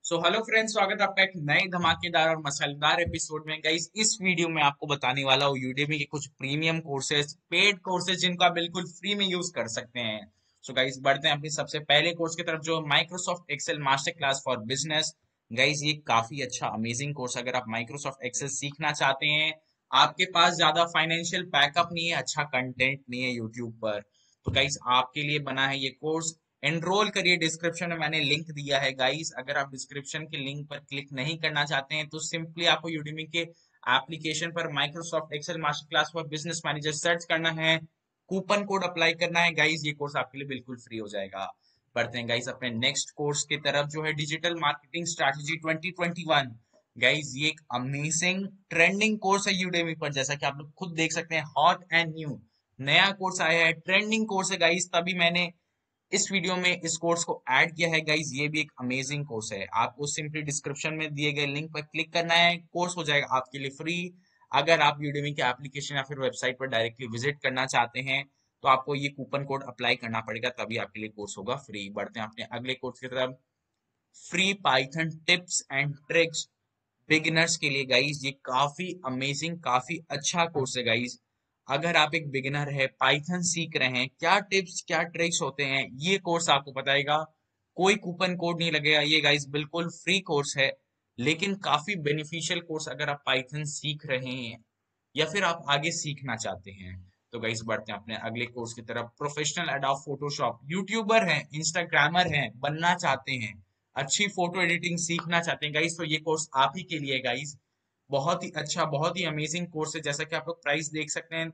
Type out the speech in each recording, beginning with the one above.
Hello friends, स्वागत है आपका एक नए धमाकेदार और मसालेदार एपिसोड में। गाइस, इस वीडियो में आपको बताने वाला हूँ यूडेमी के कुछ प्रीमियम कोर्सेज, पेड कोर्सेज जिनको आप बिल्कुल फ्री में यूज कर सकते हैं। गाइस, बढ़ते हैं अपनी सबसे पहले कोर्स की तरफ, जो Microsoft Excel master class for business. Guys, ये काफी अच्छा अमेजिंग कोर्स। अगर आप माइक्रोसॉफ्ट एक्सेल सीखना चाहते हैं, आपके पास ज्यादा फाइनेंशियल बैकअप नहीं है, अच्छा कंटेंट नहीं है यूट्यूब पर, तो गाइस आपके लिए बना है ये कोर्स। एनरोल करिए, डिस्क्रिप्शन में मैंने लिंक दिया है। गाइस, अगर आप डिस्क्रिप्शन के लिंक पर क्लिक नहीं करना चाहते हैं तो सिंपली आपको यूडेमी के एप्लीकेशन पर Microsoft Excel master class for business manager search करना है, कूपन कोड अप्लाई करना है। गाइस, ये कोर्स आपके लिए बिल्कुल फ्री हो जाएगा। बढ़ते हैं गाइस अपने नेक्स्ट कोर्स की तरफ, जो है डिजिटल मार्केटिंग स्ट्रैटेजी 2021। गाइस, ये एक अमेजिंग ट्रेंडिंग कोर्स है यूडेमी पर, जैसा कि आप लोग खुद देख सकते हैं। हॉट एंड न्यू नया कोर्स आया है, ट्रेंडिंग कोर्स है गाइस, तभी मैंने इस वीडियो में इस कोर्स को ऐड किया है। गाइज, ये भी एक अमेजिंग कोर्स है। आपको सिंपली डिस्क्रिप्शन में दिए गए लिंक पर क्लिक करना है, कोर्स हो जाएगा आपके लिए फ्री। अगर आप यूडेमी के एप्लीकेशन या फिर वेबसाइट पर डायरेक्टली विजिट करना चाहते हैं तो आपको ये कूपन कोड अप्लाई करना पड़ेगा, तभी आपके लिए कोर्स होगा फ्री। बढ़ते हैं अपने अगले कोर्स की तरफ, free Python tips and tricks beginners के लिए। गाइज, ये काफी अमेजिंग, काफी अच्छा कोर्स है गाइज। अगर आप एक बिगिनर है, पाइथन सीख रहे हैं, क्या टिप्स क्या ट्रिक्स होते हैं, ये कोर्स आपको बताएगा। कोई कूपन कोड नहीं लगेगा, ये गाइज बिल्कुल फ्री कोर्स है, लेकिन काफी बेनिफिशियल कोर्स अगर आप पाइथन सीख रहे हैं या फिर आप आगे सीखना चाहते हैं। तो गाइस, बढ़ते हैं अपने अगले कोर्स की तरफ, प्रोफेशनल एडोब फोटोशॉप। यूट्यूबर हैं, इंस्टाग्रामर हैं, बनना चाहते हैं, अच्छी फोटो एडिटिंग सीखना चाहते हैं गाइस, तो ये कोर्स आप ही के लिए गाइस। बहुत ही अच्छा, बहुत ही अमेजिंग कोर्स है। जैसा कि आप लोग प्राइस देख सकते हैं,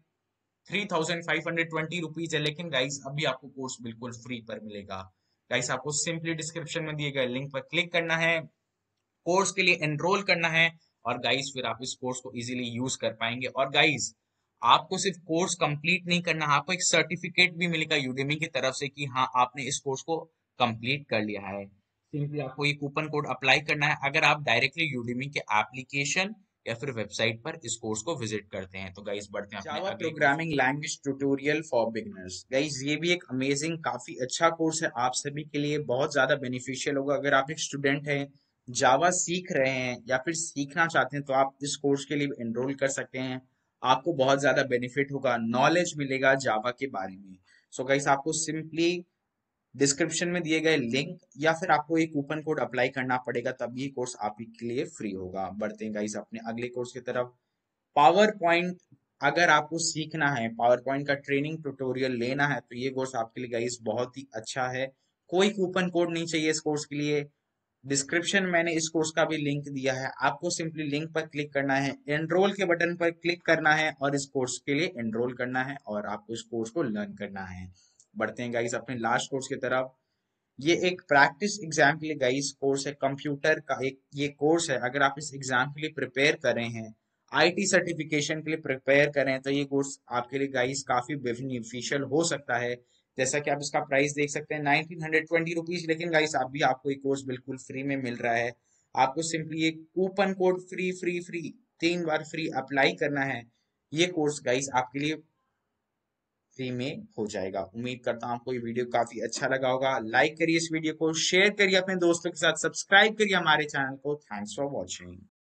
3520 रुपीज है, लेकिन गाइस अभी आपको कोर्स बिल्कुल फ्री पर मिलेगा। गाइस, आपको सिंपली डिस्क्रिप्शन में दिए गए लिंक पर क्लिक करना है, कोर्स के लिए एनरोल करना है, और गाइस फिर आप इस कोर्स को इजीली यूज कर पाएंगे। और गाइस, आपको सिर्फ कोर्स कंप्लीट नहीं करना, आपको एक सर्टिफिकेट भी मिलेगा यूडेमी की तरफ से कि हाँ, आपने इस कोर्स को कंप्लीट कर लिया है। सिंपली आपको ये कूपन कोड अप्लाई करना है, अगर आप डायरेक्टली यूडेमी के एप्लीकेशन या फिर वेबसाइट पर इस कोर्स को विजिट करते हैं। तो गाइस, बढ़ते हैं अपने जावा अगले course. Programming language tutorial for beginners. Guys, ये भी एक अमेजिंग काफी अच्छा कोर्स है, आप सभी के लिए बहुत ज्यादा बेनिफिशियल होगा। अगर आप एक स्टूडेंट हैं, जावा सीख रहे हैं या फिर सीखना चाहते हैं, तो आप इस कोर्स के लिए एनरोल कर सकते हैं। आपको बहुत ज्यादा बेनिफिट होगा, नॉलेज मिलेगा जावा के बारे में। सो गाइस, आपको सिंपली डिस्क्रिप्शन में दिए गए लिंक या फिर आपको एक कूपन कोड अप्लाई करना पड़ेगा, तब ये कोर्स आपके लिए फ्री होगा। बढ़ते हैं गाइस अपने अगले कोर्स की तरफ, पावर पॉइंट। अगर आपको सीखना है, पावर पॉइंट का ट्रेनिंग ट्यूटोरियल लेना है, तो ये कोर्स आपके लिए गाइस बहुत ही अच्छा है। कोई कूपन कोड नहीं चाहिए इस कोर्स के लिए। डिस्क्रिप्शन में मैंने इस कोर्स का भी लिंक दिया है, आपको सिंपली लिंक पर क्लिक करना है, एनरोल के बटन पर क्लिक करना है और इस कोर्स के लिए एनरोल करना है और आपको इस कोर्स को लर्न करना है। बढ़ते हैं गाइस अपने लास्ट कोर्स की तरफ। ये एक प्रैक्टिस एग्जाम के लिए गाइस कोर्स है, कंप्यूटर का एक ये कोर्स है। अगर आप इस एग्जाम के लिए प्रिपेयर कर रहे हैं, आईटी सर्टिफिकेशन के लिए प्रिपेयर कर रहे हैं, तो ये कोर्स आपके लिए गाइस काफी बेनिफिशियल हो सकता है। जैसा कि आप इसका प्राइस देख सकते हैं, 1920 रुपीज, लेकिन गाइस अभी आपको ये कोर्स बिल्कुल फ्री में मिल रहा है। आपको सिंपली एक coupon code free free free 3 बार फ्री अप्लाई करना है। ये कोर्स गाइस आपके लिए फ्री में हो जाएगा। उम्मीद करता हूँ आपको ये वीडियो काफी अच्छा लगा होगा। लाइक करिए इस वीडियो को, शेयर करिए अपने दोस्तों के साथ, सब्सक्राइब करिए हमारे चैनल को। Thanks for watching.